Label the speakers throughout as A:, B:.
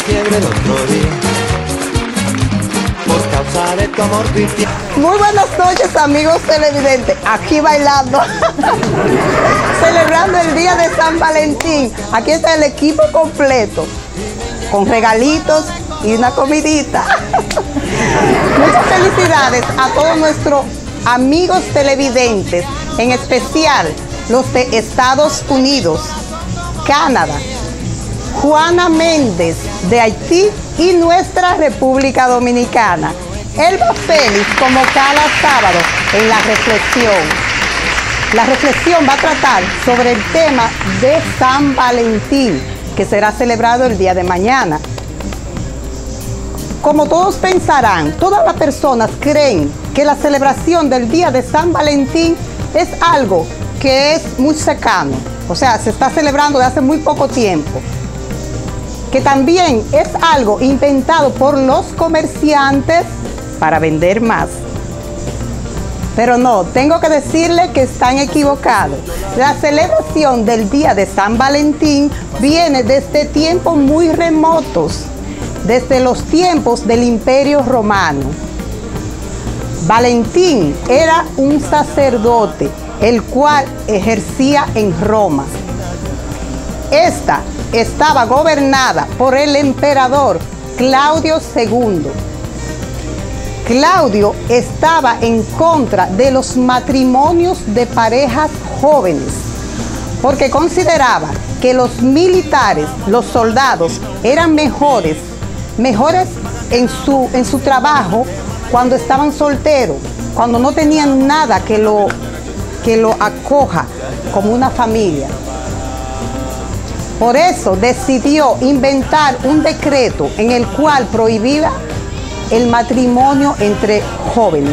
A: fiebre el otro día por causa de tu amor cristiano.
B: Muy buenas noches, amigos televidentes, aquí bailando, celebrando el día de San Valentín. Aquí está el equipo completo, con regalitos y una comidita. Muchas felicidades a todos nuestros amigos televidentes, en especial los de Estados Unidos, Canadá, Juana Méndez de Haití y nuestra República Dominicana. Elba Félix, como cada sábado, en la reflexión. La reflexión va a tratar sobre el tema de San Valentín, que será celebrado el día de mañana. Como todos pensarán, todas las personas creen que la celebración del día de San Valentín es algo que es muy cercano, o sea, se está celebrando de hace muy poco tiempo, que también es algo inventado por los comerciantes para vender más. Pero no, tengo que decirle que están equivocados. La celebración del día de San Valentín viene desde tiempos muy remotos, desde los tiempos del Imperio Romano. Valentín era un sacerdote, el cual ejercía en Roma. Esta estaba gobernada por el emperador Claudio II. Claudio estaba en contra de los matrimonios de parejas jóvenes, porque consideraba que los militares, los soldados, eran mejores en su trabajo cuando estaban solteros, cuando no tenían nada que lo acoja como una familia. Por eso decidió inventar un decreto en el cual prohibía el matrimonio entre jóvenes.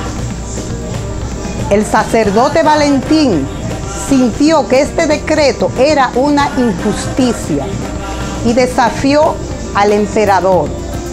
B: El sacerdote Valentín sintió que este decreto era una injusticia y desafió al emperador.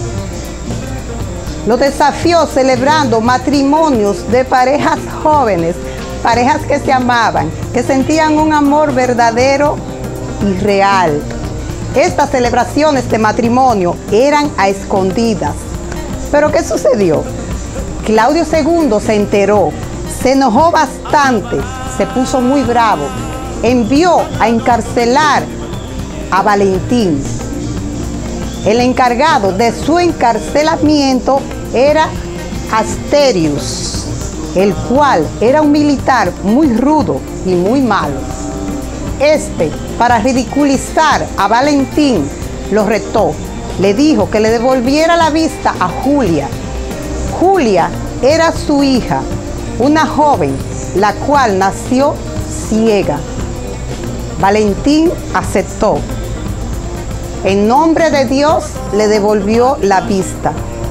B: Lo desafió celebrando matrimonios de parejas jóvenes, parejas que se amaban, que sentían un amor verdadero y real. Estas celebraciones de matrimonio eran a escondidas. ¿Pero qué sucedió? Claudio II se enteró, se enojó bastante, se puso muy bravo, envió a encarcelar a Valentín. El encargado de su encarcelamiento era Asterius, el cual era un militar muy rudo y muy malo. Para ridiculizar a Valentín, lo retó. Le dijo que le devolviera la vista a Julia. Julia era su hija, una joven, la cual nació ciega. Valentín aceptó. En nombre de Dios le devolvió la vista.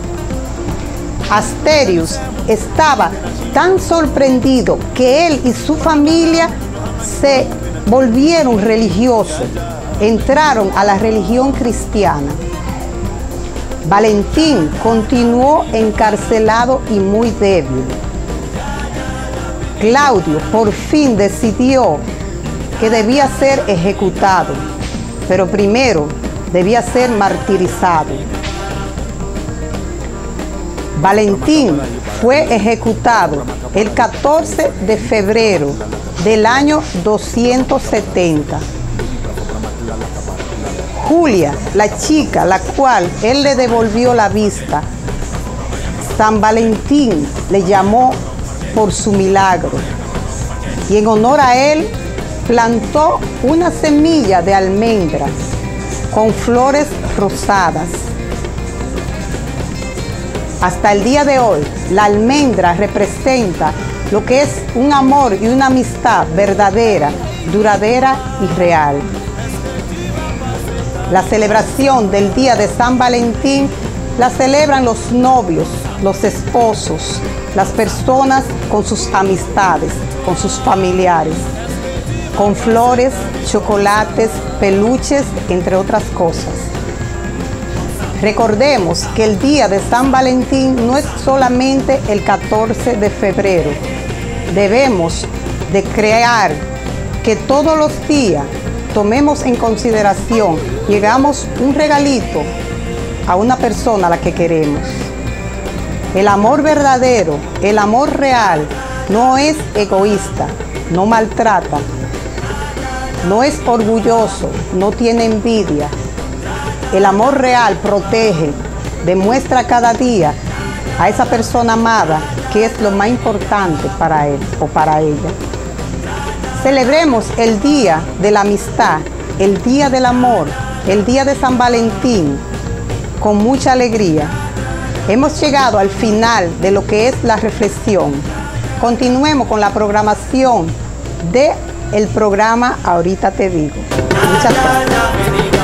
B: Asterius estaba tan sorprendido que él y su familia se volvieron religiosos, entraron a la religión cristiana. Valentín continuó encarcelado y muy débil. Claudio por fin decidió que debía ser ejecutado, pero primero debía ser martirizado. Valentín fue ejecutado el 14 de febrero del año 270. Julia, la chica, la cual él le devolvió la vista, San Valentín le llamó por su milagro y en honor a él plantó una semilla de almendra con flores rosadas. Hasta el día de hoy, la almendra representa lo que es un amor y una amistad verdadera, duradera y real. La celebración del día de San Valentín la celebran los novios, los esposos, las personas con sus amistades, con sus familiares, con flores, chocolates, peluches, entre otras cosas. Recordemos que el día de San Valentín no es solamente el 14 de febrero. Debemos de crear que todos los días tomemos en consideración y hagamos un regalito a una persona a la que queremos. El amor verdadero, el amor real, no es egoísta, no maltrata, no es orgulloso, no tiene envidia. El amor real protege, demuestra cada día a esa persona amada que es lo más importante para él o para ella. Celebremos el Día de la Amistad, el Día del Amor, el Día de San Valentín, con mucha alegría. Hemos llegado al final de lo que es la reflexión. Continuemos con la programación del programa Ahorita Te Digo. Muchas gracias.